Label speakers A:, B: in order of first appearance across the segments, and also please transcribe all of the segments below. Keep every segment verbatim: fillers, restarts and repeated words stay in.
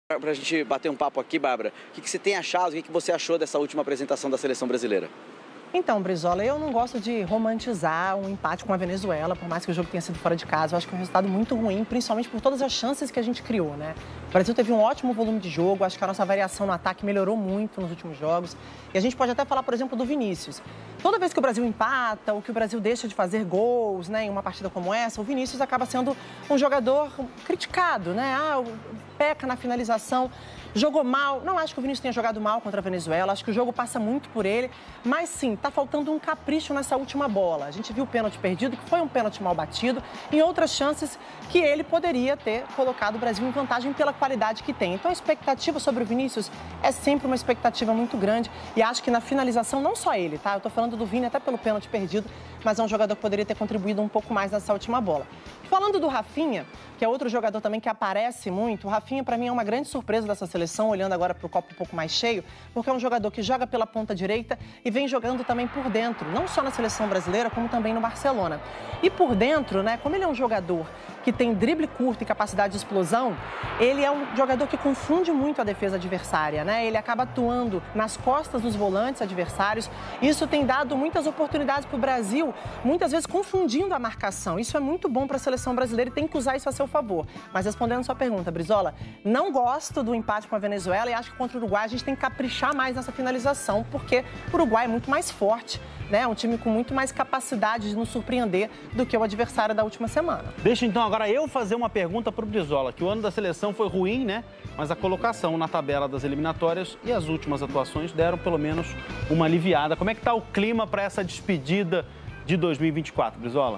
A: Para a gente bater um papo aqui, Bárbara, o que, que você tem achado, o que, que você achou dessa última apresentação da seleção brasileira?
B: Então, Brizola, eu não gosto de romantizar um empate com a Venezuela, por mais que o jogo tenha sido fora de casa. Eu acho que é um resultado muito ruim, principalmente por todas as chances que a gente criou, né? O Brasil teve um ótimo volume de jogo, acho que a nossa variação no ataque melhorou muito nos últimos jogos. E a gente pode até falar, por exemplo, do Vinícius. Toda vez que o Brasil empata ou que o Brasil deixa de fazer gols, né, em uma partida como essa, o Vinícius acaba sendo um jogador criticado, né? Ah, peca na finalização. Jogou mal, não acho que o Vinícius tenha jogado mal contra a Venezuela, acho que o jogo passa muito por ele, mas sim, tá faltando um capricho nessa última bola. A gente viu o pênalti perdido, que foi um pênalti mal batido, e outras chances que ele poderia ter colocado o Brasil em vantagem pela qualidade que tem. Então a expectativa sobre o Vinícius é sempre uma expectativa muito grande, e acho que na finalização, não só ele, tá? Eu tô falando do Vini até pelo pênalti perdido, mas é um jogador que poderia ter contribuído um pouco mais nessa última bola. Falando do Rafinha, que é outro jogador também que aparece muito, o Rafinha para mim é uma grande surpresa dessa seleção, olhando agora para o copo um pouco mais cheio, porque é um jogador que joga pela ponta direita e vem jogando também por dentro, não só na seleção brasileira, como também no Barcelona. E por dentro, né, como ele é um jogador que tem drible curto e capacidade de explosão, ele é um jogador que confunde muito a defesa adversária, né? Ele acaba atuando nas costas dos volantes adversários. Isso tem dado muitas oportunidades para o Brasil, muitas vezes confundindo a marcação. Isso é muito bom para a seleção brasileira e tem que usar isso a seu favor. Mas respondendo a sua pergunta, Brizola, não gosto do empate com a Venezuela e acho que contra o Uruguai a gente tem que caprichar mais nessa finalização, porque o Uruguai é muito mais forte, né? É um time com muito mais capacidade de nos surpreender do que o adversário da última semana.
C: Deixa então agora eu fazer uma pergunta para o Brizola, que o ano da seleção foi ruim, né? Mas a colocação na tabela das eliminatórias e as últimas atuações deram pelo menos uma aliviada. Como é que tá o clima para essa despedida de dois mil e vinte e quatro, Brizola?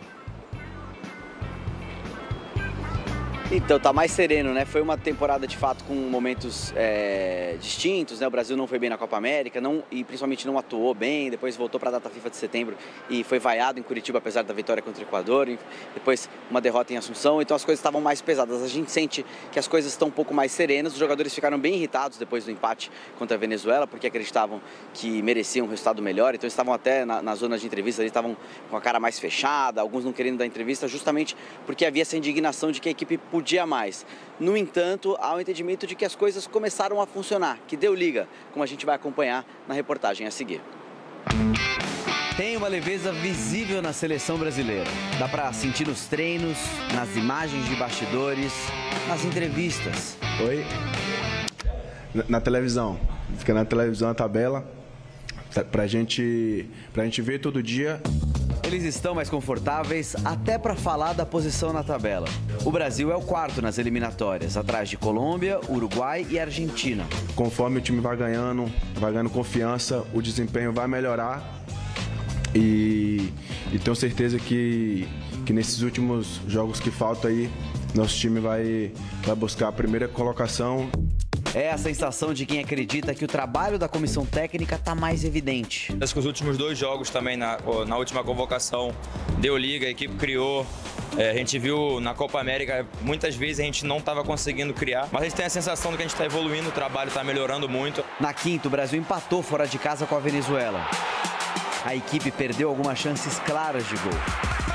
A: Então, tá mais sereno, né? Foi uma temporada, de fato, com momentos é, distintos, né? O Brasil não foi bem na Copa América não, e principalmente não atuou bem, depois voltou para a data FIFA de setembro e foi vaiado em Curitiba, apesar da vitória contra o Equador, e depois uma derrota em Assunção, então as coisas estavam mais pesadas. A gente sente que as coisas estão um pouco mais serenas, os jogadores ficaram bem irritados depois do empate contra a Venezuela, porque acreditavam que mereciam um resultado melhor, então estavam até na, na zona de entrevista, eles estavam com a cara mais fechada, alguns não querendo dar entrevista, justamente porque havia essa indignação de que a equipe podia dia mais. No entanto, há o entendimento de que as coisas começaram a funcionar, que deu liga, como a gente vai acompanhar na reportagem a seguir. Tem uma leveza visível na seleção brasileira. Dá para sentir nos treinos, nas imagens de bastidores, nas entrevistas.
D: Oi? Na, na televisão. Fica na televisão a tabela, pra gente, pra gente ver todo dia.
A: Eles estão mais confortáveis até para falar da posição na tabela. O Brasil é o quarto nas eliminatórias, atrás de Colômbia, Uruguai e Argentina.
D: Conforme o time vai ganhando, vai ganhando confiança, o desempenho vai melhorar e, e tenho certeza que, que nesses últimos jogos que faltam aí, nosso time vai, vai buscar a primeira colocação.
A: É a sensação de quem acredita que o trabalho da comissão técnica está mais evidente.
E: Acho que os últimos dois jogos também, na, na última convocação, deu liga, a equipe criou. É, a gente viu na Copa América, muitas vezes a gente não estava conseguindo criar, mas a gente tem a sensação de que a gente está evoluindo, o trabalho está melhorando muito.
A: Na quinta, o Brasil empatou fora de casa com a Venezuela. A equipe perdeu algumas chances claras de gol.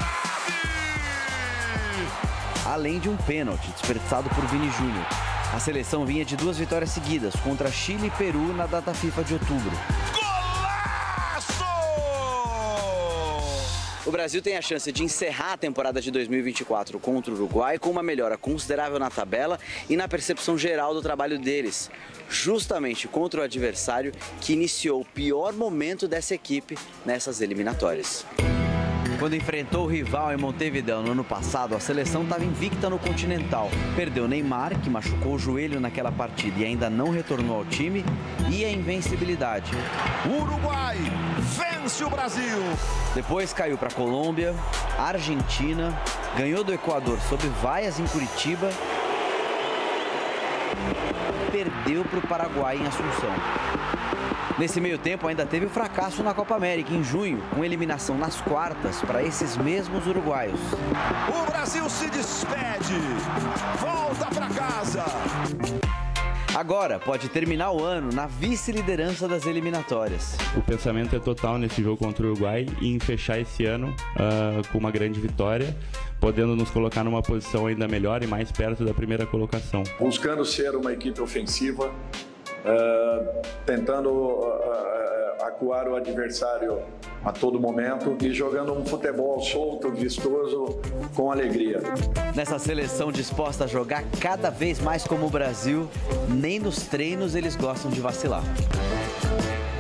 A: Além de um pênalti desperdiçado por Vini Júnior. A seleção vinha de duas vitórias seguidas contra Chile e Peru na data FIFA de outubro. Golaço! O Brasil tem a chance de encerrar a temporada de dois mil e vinte e quatro contra o Uruguai com uma melhora considerável na tabela e na percepção geral do trabalho deles, justamente contra o adversário que iniciou o pior momento dessa equipe nessas eliminatórias. Quando enfrentou o rival em Montevideo no ano passado, a seleção estava invicta no Continental. Perdeu Neymar, que machucou o joelho naquela partida e ainda não retornou ao time, e a invencibilidade.
F: O Uruguai vence o Brasil!
A: Depois caiu para a Colômbia, Argentina, ganhou do Equador sob vaias em Curitiba, perdeu para o Paraguai em Assunção. Nesse meio tempo ainda teve o fracasso na Copa América em junho, com eliminação nas quartas para esses mesmos uruguaios.
F: O Brasil se despede, volta para casa.
A: Agora pode terminar o ano na vice-liderança das eliminatórias.
G: O pensamento é total nesse jogo contra o Uruguai e em fechar esse ano uh, com uma grande vitória, podendo nos colocar numa posição ainda melhor e mais perto da primeira colocação.
H: Buscando ser uma equipe ofensiva, uh, tentando uh, acuar o adversário a todo momento e jogando um futebol solto, vistoso, com alegria.
A: Nessa seleção disposta a jogar cada vez mais como o Brasil, nem nos treinos eles gostam de vacilar.